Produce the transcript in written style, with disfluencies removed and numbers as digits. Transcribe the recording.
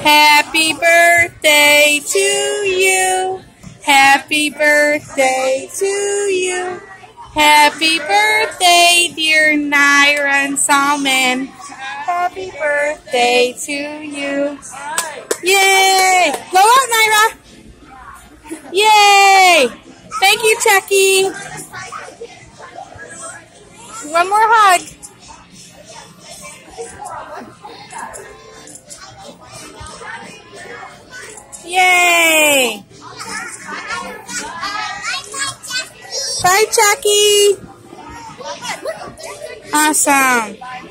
Happy birthday to you. Happy birthday to you. Happy birthday, dear Naira and Salman. Happy birthday to you. Yay! Blow out, Naira. Yay! Thank you, Chucke. One more hug. Yay! Bye, Chucke. Awesome.